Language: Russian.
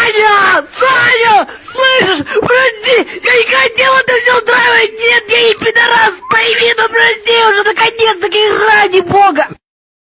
Саня! Саня! Слышишь? Прости! Я не хотел это все устраивать! Нет, я не пидорас! Пойми, ну прости уже, наконец-таки, ради бога!